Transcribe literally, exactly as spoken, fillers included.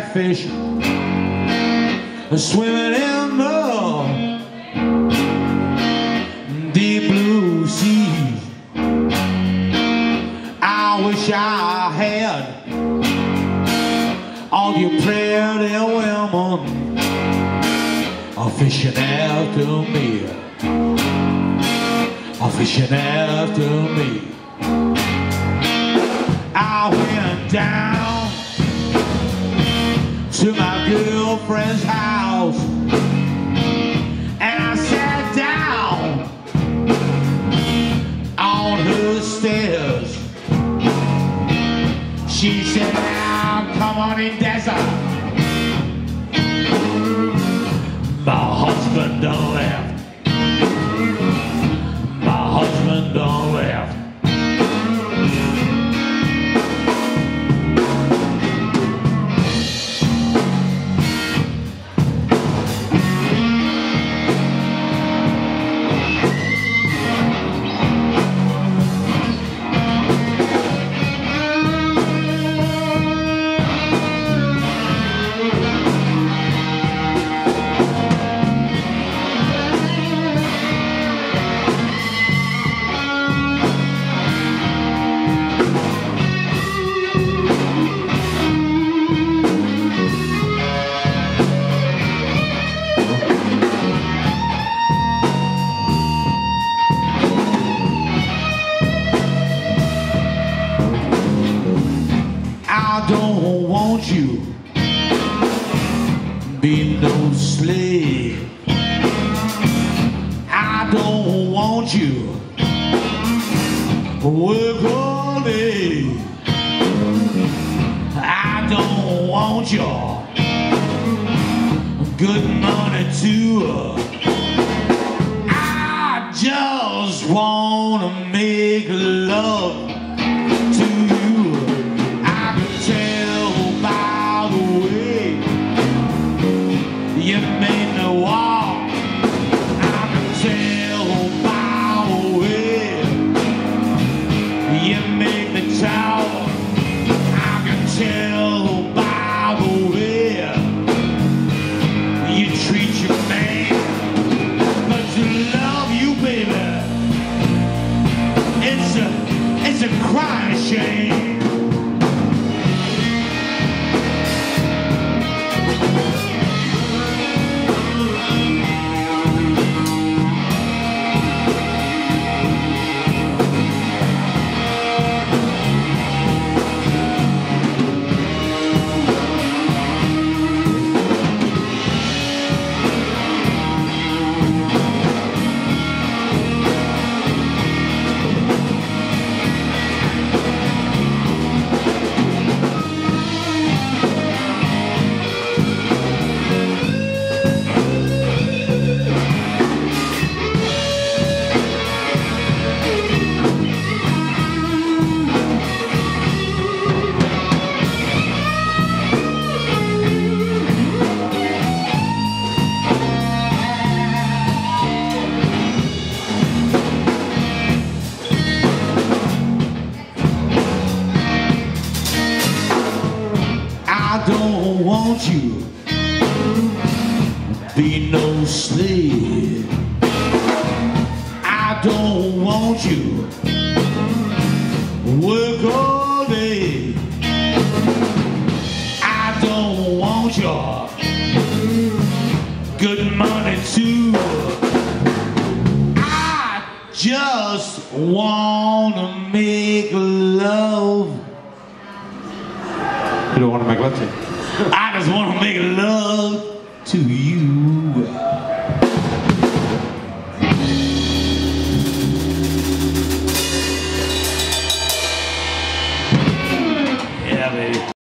catfish swimming in the deep blue sea. I wish I had all you pretty women are fishing after me, are fishing after me. I went down to my girlfriend's house and I sat down on her stairs. She said, now come on in, dancer. My husband done left. My husband done left. I don't want you be no slave. I don't want you work all day. I don't want your good money too. I just wanna make love to you. You made me walk, I can tell by the way. You made me talk, I can tell by the way. You treat your man, but to love you, baby, it's a, it's a crying shame. I don't want you be no slave. I don't want you work all day. I don't want your good money too. I just wanna make love. You don't want to make love to? I just want to make love.